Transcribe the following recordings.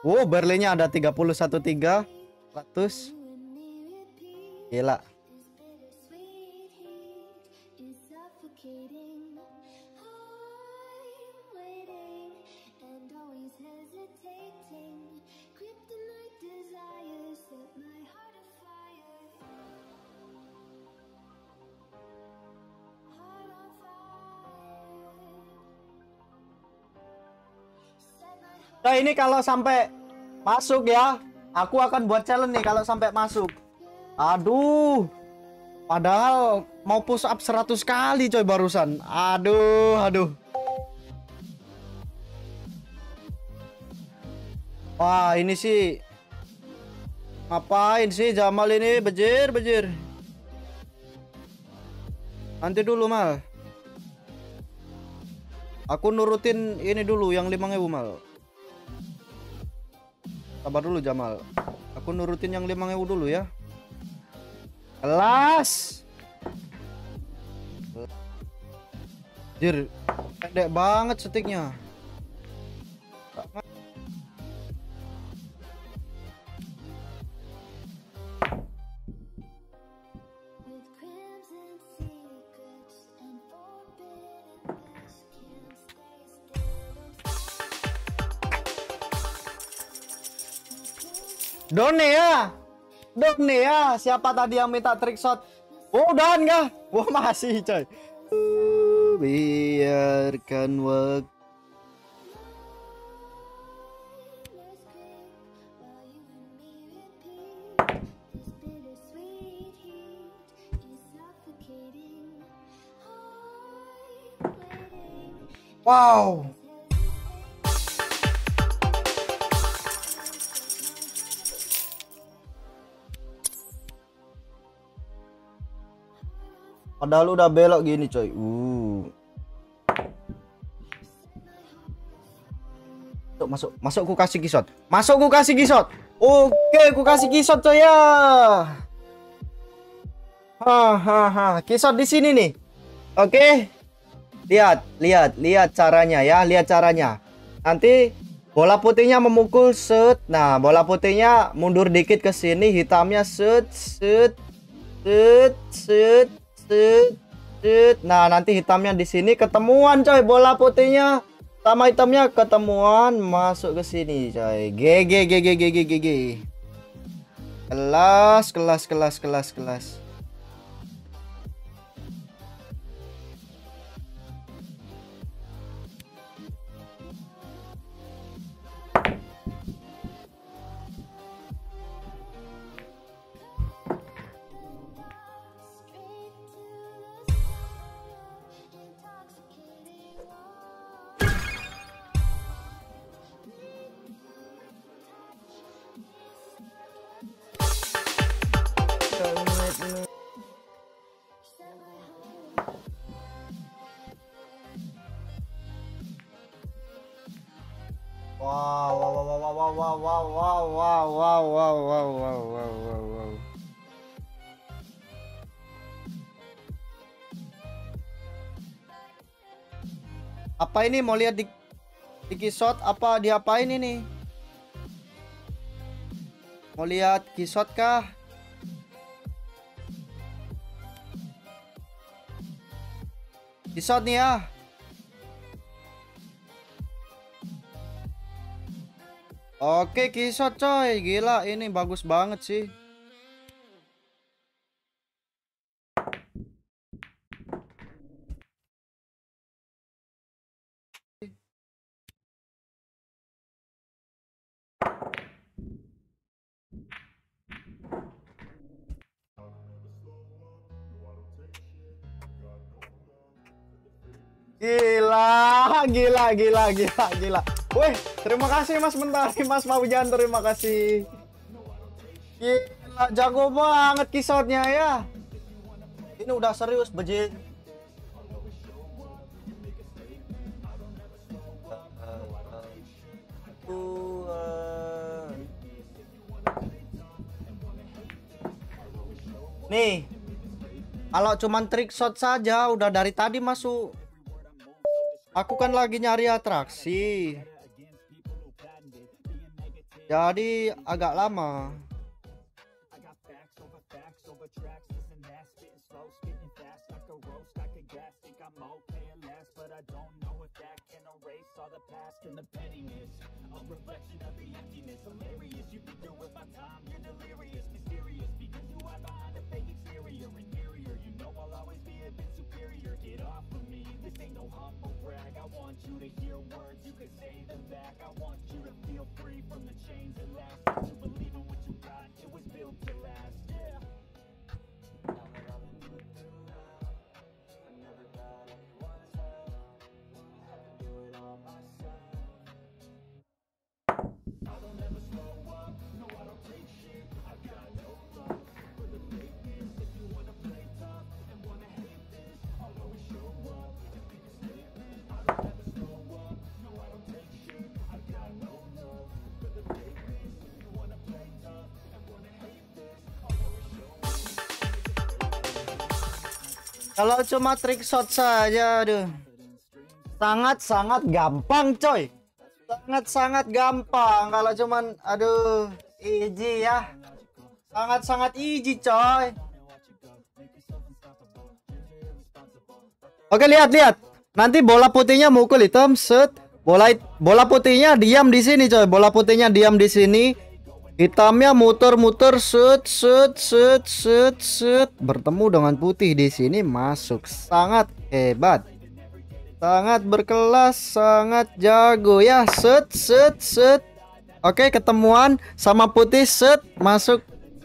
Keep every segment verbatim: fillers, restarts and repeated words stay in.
Oh, Berlinnya ada tiga puluh satu tiga ratus. Gila. Nah, ini kalau sampai masuk ya, aku akan buat challenge nih kalau sampai masuk. Aduh. Padahal mau push up seratus kali coy barusan. Aduh, aduh. Wah, ini sih ngapain sih Jamal ini bejir, bejir. Nanti dulu, Mal. Aku nurutin ini dulu yang lima ribu, Mal. Sabar dulu Jamal. Aku nurutin yang lima ribu dulu ya. Kelas. Jir, pendek banget setiknya. Done ya. Done ya. Siapa tadi yang minta trick shot? Oh, udah enggak? Wah, masih coy. Uh, biarkan waktu. Wow. Padahal udah belok gini coy. Uh. Masuk, masuk, masuk ku kasih kisot. Masuk ku kasih kisot. Oke, ku kasih kisot coy ya. Hahaha, kisot di sini nih. Oke. Lihat, lihat, lihat caranya ya, lihat caranya. Nanti bola putihnya memukul set. Nah, bola putihnya mundur dikit ke sini, hitamnya set, set, set, set. Set, set. Nah, nanti hitamnya di sini ketemuan coy, bola putihnya sama hitamnya ketemuan masuk ke sini coy. G G G G G G G G. Kelas, kelas, kelas, kelas, kelas. Wow, wow, wow, wow, wow, wow, wow, wow, wow, wow, wow, wow, wow, wow, wow, wow. Apa ini mau lihat di di kisot apa diapain ini? Mau lihat kisot kah? Kisot nih ya. Oke, kisot coy. Gila, ini bagus banget sih. Gila, gila, gila, gila, gila. Wih, terima kasih Mas Mentari, Mas Fauzan, terima kasih. Gila, jago banget kisotnya ya. Ini udah serius, bejit. Nih, kalau cuman trick shot saja udah dari tadi masuk. Aku kan lagi nyari atraksi. Jadi agak lama. Kalau cuma trick shot saja, aduh, sangat-sangat gampang, coy. Sangat-sangat gampang. Kalau cuman, aduh, easy ya. Sangat-sangat easy, coy. Oke, lihat-lihat. Nanti bola putihnya mukul hitam, set. Bola bola putihnya diam di sini, coy. Bola putihnya diam di sini. Hitamnya muter-muter, set, set, set, set, set, bertemu dengan putih di sini, masuk. Sangat hebat, sangat berkelas, sangat jago ya. Set, set, set. Oke, ketemuan sama putih, set, masuk.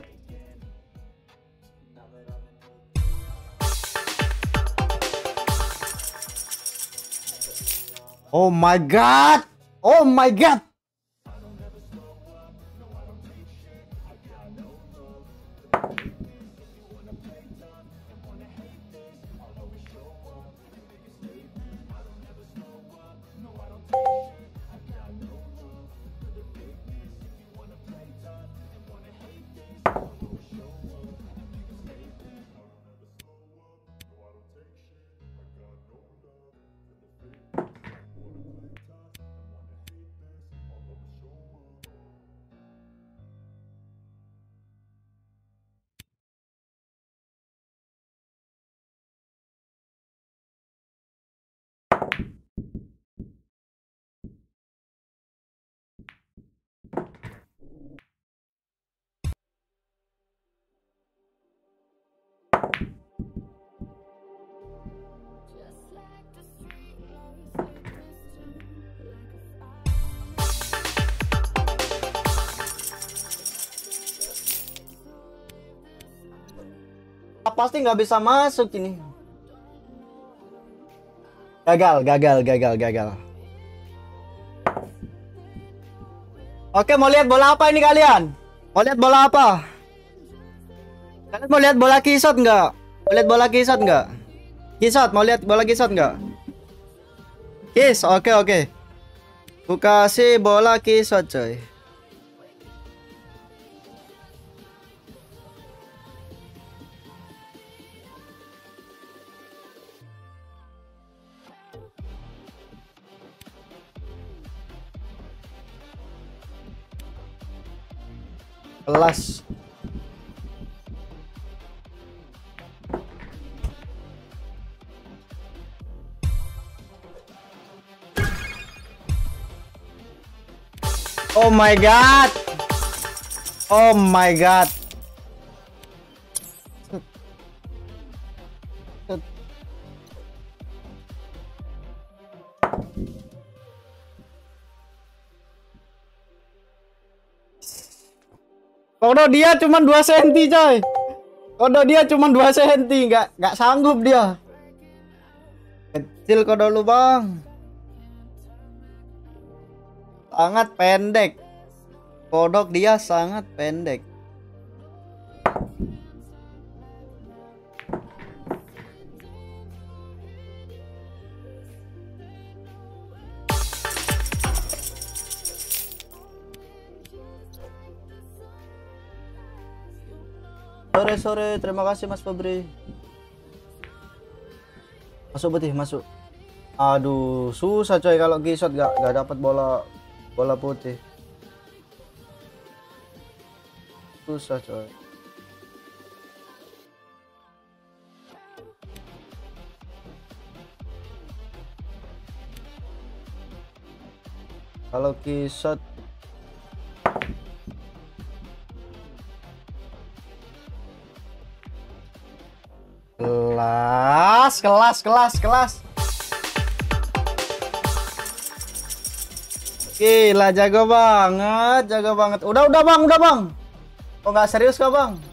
Oh my god, oh my god. Pasti nggak bisa masuk ini. Gagal, gagal, gagal, gagal. Oke, mau lihat bola apa ini kalian? Mau lihat bola apa? Kalian mau lihat bola kisot nggak? Mau lihat bola kisot nggak? Kisot, mau lihat bola kisot nggak? Kis, oke oke. Ku kasih bola kisot, coy. Kelas. Oh my god. Oh my god. Kodo dia cuma dua senti, coy. Kodo dia cuma dua senti, nggak nggak sanggup dia. Kecil kodo lu, Bang. Sangat pendek. Kodok dia sangat pendek. Sore-sore, terima kasih Mas Febri. Masuk putih, masuk. Aduh, susah coy kalau gisot gak, gak dapat bola bola putih. susah coy. Kalau kisot kelas, kelas, kelas, kelas. Gila, jago banget, jago banget. Udah, udah bang, udah bang. Oh nggak serius kah bang?